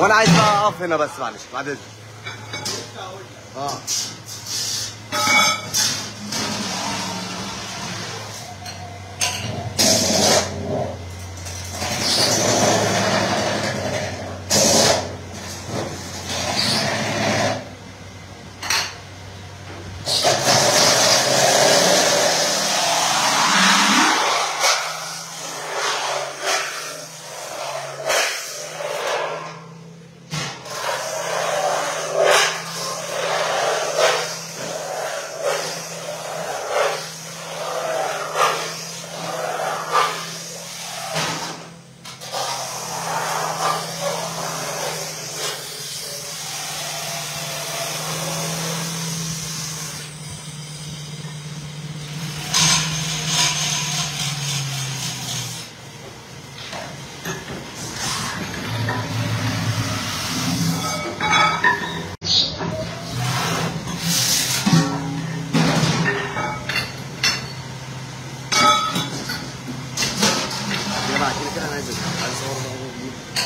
وانا عايز بقى اقف هنا بس معلش بعد اذنك. اه بعد كده انا عايز اصور بقى.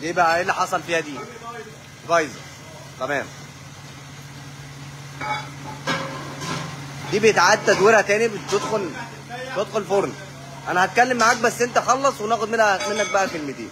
ليه بقى؟ ايه اللي حصل فيها دي؟ بايظه. تمام. دي بيتعاد تدويرها تاني، بتدخل فرن. انا هتكلم معاك بس انت خلص وناخد منك بقى كلمتين.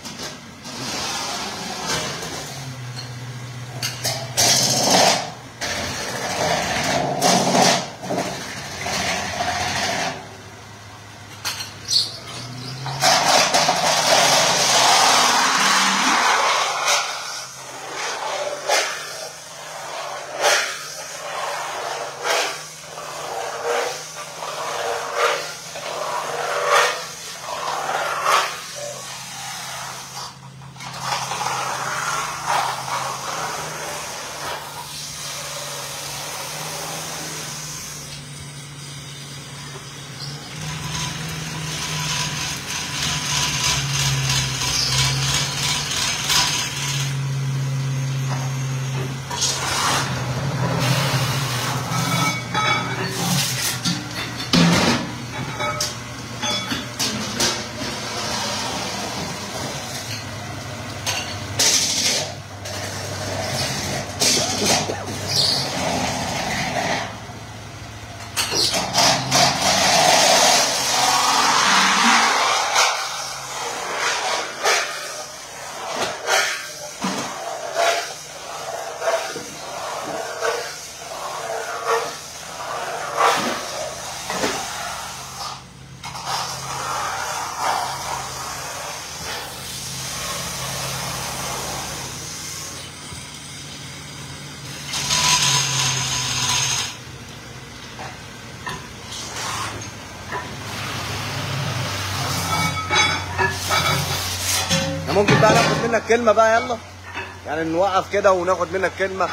ممكن بقى ناخد منك كلمة بقى، يلا يعني نوقف كده وناخد منك كلمة.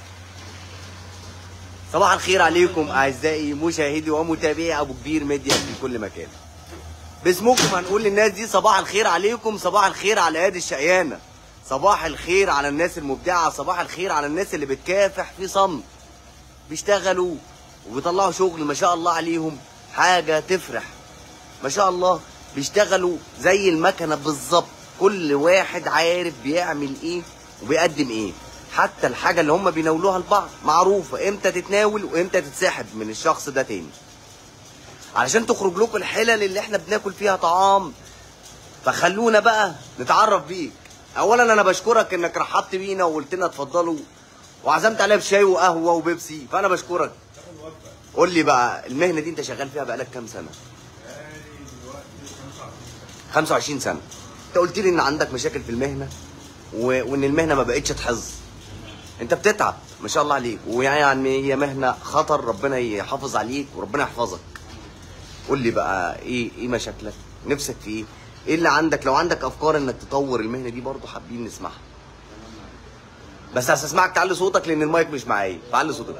صباح الخير عليكم أعزائي مشاهدي ومتابعي أبو كبير ميديا في كل مكان. باسمكم هنقول للناس دي صباح الخير عليكم، صباح الخير على ايادي الشقيانة، صباح الخير على الناس المبدعة، صباح الخير على الناس اللي بتكافح في صمت، بيشتغلوا وبيطلعوا شغل ما شاء الله عليهم، حاجة تفرح ما شاء الله. بيشتغلوا زي المكنة بالظبط، كل واحد عارف بيعمل ايه وبيقدم ايه. حتى الحاجة اللي هم بيناولوها لبعض معروفة امتى تتناول وامتى تتسحب من الشخص ده تاني، علشان تخرج لكم الحلل اللي احنا بناكل فيها طعام. فخلونا بقى نتعرف بيك. اولا انا بشكرك انك رحبت بينا وقلت لنا اتفضلوا وعزمت عليها بشاي وقهوة وبيبسي، فانا بشكرك. قول لي بقى المهنة دي انت شغال فيها بقالك كام سنة؟ 25 سنة. انت قلت لي ان عندك مشاكل في المهنه وان المهنه ما بقتش تحظ. انت بتتعب ما شاء الله عليك، ويعني هي مهنه خطر، ربنا يحافظ عليك وربنا يحفظك. قول لي بقى ايه مشاكلك؟ نفسك في ايه؟ ايه اللي عندك؟ لو عندك افكار انك تطور المهنه دي برضه حابين نسمعها. بس هسمعك تعلي صوتك لان المايك مش معايا، فعلي صوتك.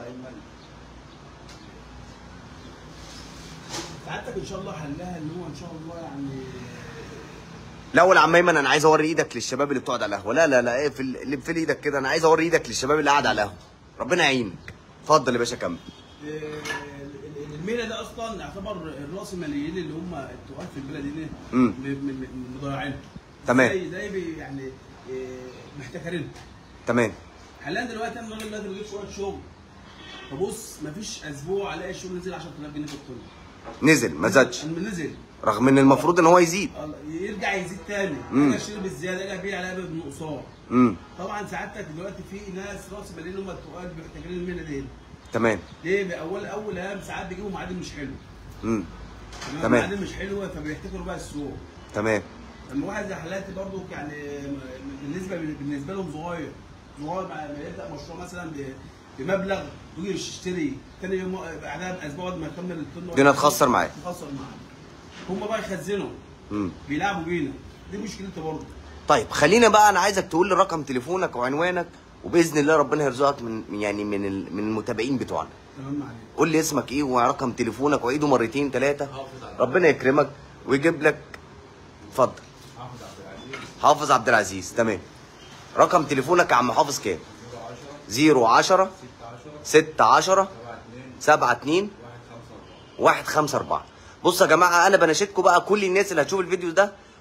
سعادتك ان شاء الله حلها اللي هو ان شاء الله يعني. الاول يا عم ايمن انا عايز اوري ايدك للشباب اللي بتقعد على القهوه. لا ايه اللي في ايدك كده، انا عايز اوري ايدك للشباب اللي قاعد على القهوه. ربنا يعينك. اتفضل يا باشا كمل. المهنه ده اصلا يعتبر الراس الماليين اللي هم التقال في البلد دي مضيعينها. تمام. زي يعني محتكرينها. تمام. حاليا دلوقتي انا الراجل دلوقتي بيجيب شويه شغل، فبص مفيش اسبوع الاقي الشغل نزل 10000 جنيه في الطن. نزل ما زادش. نزل رغم ان المفروض ان هو يزيد. يرجع يزيد تاني. انا اشتري بالزياده اجي ابيع عليها بنقصان. طبعا سعادتك دلوقتي في ناس راس ماليين هم التقال محتاجين المهنه دي. تمام. ليه؟ باول هام ساعات بيجيبوا معادن مش حلو. تمام. معادن مش حلوه فبيحتكروا بقى السوق. تمام. لما واحد زي حالاتي برضو يعني بالنسبه لهم صغير ما يبدا مشروع مثلا بمبلغ تيجي تشتري ثاني يوم بعدها باسبوع بعد ما يكمل الطن الدنيا تخسر معاك. هم بقى يخزنوا بيلعبوا بينا، دي مشكلتي برضه. طيب خلينا بقى، انا عايزك تقول لي رقم تليفونك وعنوانك، وباذن الله ربنا يرزقك من المتابعين بتوعنا. تمام عليك. قول لي اسمك ايه ورقم تليفونك وعيده مرتين ثلاثه، ربنا يكرمك ويجيب لك. اتفضل. حافظ عبد العزيز. تمام. رقم تليفونك يا عم حافظ كام؟ 010 16 72 154. بصوا يا جماعه انا بناشدكم بقى، كل الناس اللي هتشوف الفيديو ده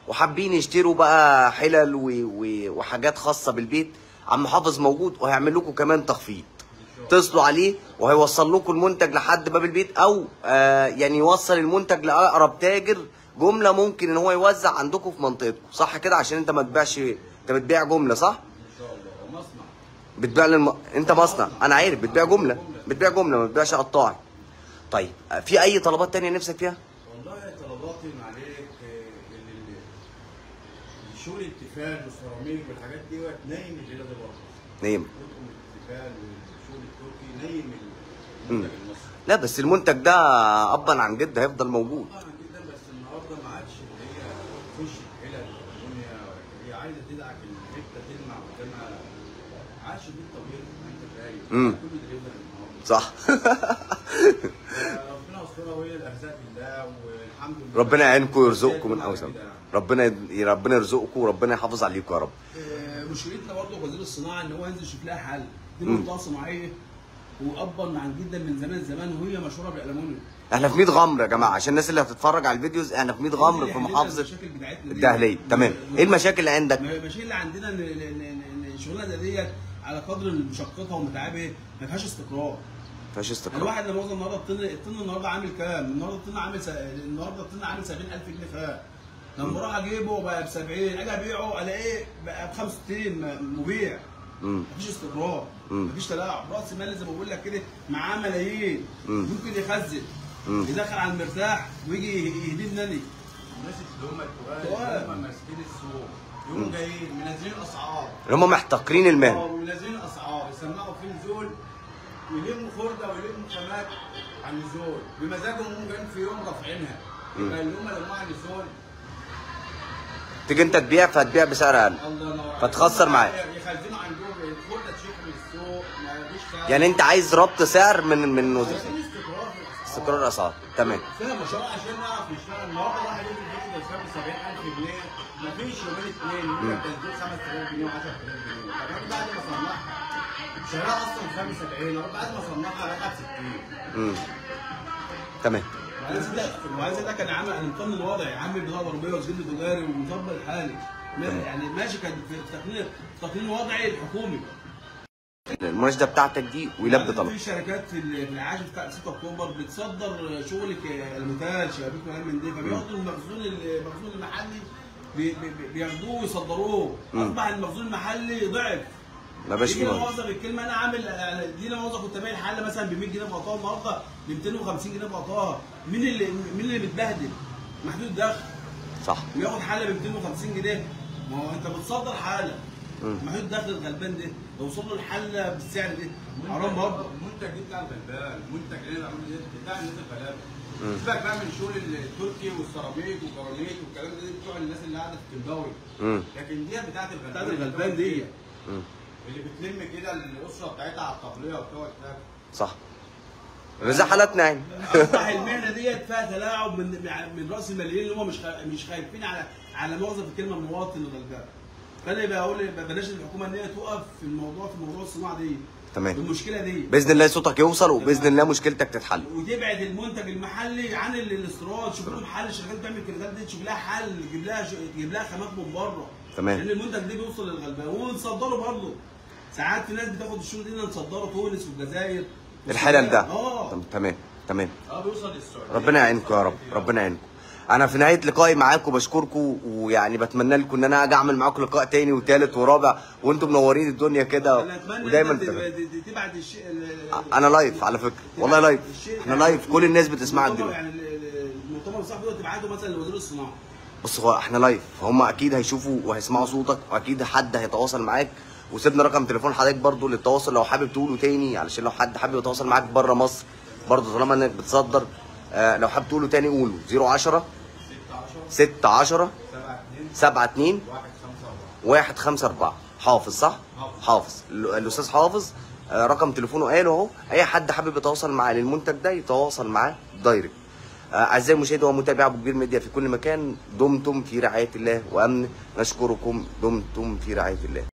وحابين يشتروا بقى حلل وحاجات خاصه بالبيت، عم حافظ موجود وهيعمل لكم كمان تخفيض. اتصلوا عليه وهيوصل لكم المنتج لحد باب البيت، او يعني يوصل المنتج لاقرب تاجر جمله ممكن ان هو يوزع عندكم في منطقتكم، صح كده؟ عشان انت ما تبيعش، انت بتبيع جمله صح؟ ان شاء الله. ومصنع بتبيع انت مصنع، انا عارف بتبيع جمله، بتبيع جمله ما بتبيعش قطاعي. طيب في اي طلبات تانية نفسك فيها؟ والله طلباتي معلش الشغل التيفال والسيراميك والحاجات دي نايم الليله دي برضه. نايم التيفال والشغل التركي نايم المنتج المصري. لا بس المنتج ده ابا عن جد هيفضل موجود. طبعا جدا، بس النهارده ما عادش اللي هي تخش الحلل والدنيا، هي عايزه تدعك الحته تلمع قدامها، ما عادش دي الطبيعي. انت فاهم كله دليفري النهارده صح. ربنا يسترها وهي الارزاق بالله، والحمد لله. ربنا يعينكم ويرزقكم من اوسع. ربنا يرزقكم وربنا يحافظ عليكم يا رب. مشكلتنا برضه وزير الصناعه ان هو ينزل يشوف لها حل. دي منطقه صناعيه وابا عن جدا من زمان وهي مشهوره بالالومنيوم. احنا في 100 غمر يا جماعه، عشان الناس اللي هتتفرج على الفيديوز، احنا في 100 غمر في محافظه الدهليه. تمام. ايه المشاكل اللي عندك؟ المشاكل اللي عندنا ان الشغلانه ديت على قدر مشقتها ومتعبها ما فيهاش استقرار. ما فيهاش استقرار. الواحد لما وصل النهارده الطن النهارده عامل كام؟ النهارده الطن عامل 70,000 جنيه فيها. لما اروح اجيبه بقى ب 70، اجي ابيعه الاقيه بقى ب 65 مبيع. مفيش استقرار، مفيش تلاعب، راس مال زي ما بقول لك كده معاه ملايين، ممكن يخزن يدخل على المرتاح ويجي يهدمني. الناس اللي هم التقال اللي هم ماسكين السوق يقوموا جايين منزلين اسعار، اللي هم محتقرين المهنه، منزلين اسعار يسمعوا في النزول، يلموا خرده ويلموا خامات على النزول بمزاجهم، هم جايين في يوم رافعينها، يبقى اللي هم لموها على النزول تيجي انت تبيع فهتبيع بسعر اقل فتخسر معاك. يخزنوا عندهم الخرده تشيخ من السوق، ما فيش يعني انت عايز ربط سعر من وظيفه استقرار الاسعار. تمام. فيها مشروع عشان نعرف نشتغل. النهارده واحد يجي البيت يكسب 70,000 جنيه، مفيش يومين اثنين ممكن تسديد 5,000 جنيه و10,000 جنيه. طب انا بعد ما صنعها شراها اصلا 75، بعد ما صنعها راجعه ب 60. تمام. وعايز ده كان عامل النظام الوضعي، عامل بطاقه ضريبيه وسجل تجاري ومظبط الحالي، يعني ماشي. كان في التقنين الوضعي الحكومي. المناشده بتاعتك دي ويلبي طلب. في شركات في العاشر بتاع 6 اكتوبر بتصدر شغل المونتاج شبابيك وكلام من ده، فبياخدوا المخزون المحلي بياخدوه ويصدروه. اصبح المخزون المحلي ضعف. ما بقاش فيه موظف الكلمه انا عامل دينا موظف كنت بايع الحله مثلا ب 100 جنيه بغطاها، النهارده ب 250 جنيه بغطاها. مين اللي متبهدل؟ محدود الدخل. صح. بياخد حله ب 250 جنيه. ما هو انت بتصدر حاله. محدود الدخل الغلبان ده لو وصل له الحله بالسعر ده حرام برضه. المنتج ده بتاع الغلبان، المنتج اللي انا بعمله ده بتاع الناس الغلابه. سيبك بقى من شغل التركي والسيراميك والجرانيت والكلام ده بتوع الناس اللي قاعده في الكمباوي. لكن دي بتاعت الغلبان دي. اللي بتلم كده الاسره بتاعتها على الطبليه وبتقعد تاكل. صح. زي حالاتنا يعني. اصبح المهنه ديت فيها تلاعب من راس الماليين اللي هم مش خايفين على مؤاخذه في الكلمه المواطن الغلبان. فانا بقول بلاش الحكومه ان هي تقف في موضوع الصناعه دي. تمام. المشكله دي باذن الله صوتك يوصل وباذن الله مشكلتك تتحل. وتبعد المنتج المحلي عن الاستيراد، شوف لهم حل. الشركات بتعمل الكريدات دي تشوف لها حل، تجيب لها خامات من بره. تمام. لان المنتج ده بيوصل للغلبان ونصدره برضه. ساعات في ناس بتاخد الشغل ده نصدره تونس والجزائر. الحلل ده. تمام. بيوصل للسعوديه. ربنا يعينكم يا رب، ربنا يعينكم. انا في نهايه لقائي معاكم بشكركم، ويعني بتمنى لكم ان انا اجي اعمل معاكم لقاء تاني وثالث ورابع وانتم منورين الدنيا كده ودايما تبعت الشيء. انا لايف على فكره، والله لايف. احنا لايف، كل الناس بتسمعك دلوقتي. يعني المؤتمر صاحبي ده تبعته مثلا لوزير الصناعه. بص هو احنا لايف، فهم اكيد هيشوفوا وهيسمعوا صوتك، واكيد حد هيتواصل معاك. وسيبنا رقم تليفون حضرتك برضو للتواصل لو حابب تقوله تاني، علشان لو حد حابب يتواصل معاك بره مصر برضو طالما انك بتصدر. لو حابب تقوله تاني قوله 010 610 72 154. حافظ صح؟ حافظ. الاستاذ حافظ رقم تليفونه قاله اهو. اي حد حابب يتواصل معاه للمنتج ده يتواصل معاه دايركت. اعزائي المشاهدين ومتابعي ابو كبير ميديا في كل مكان، دمتم في رعايه الله وامن. نشكركم، دمتم في رعايه الله.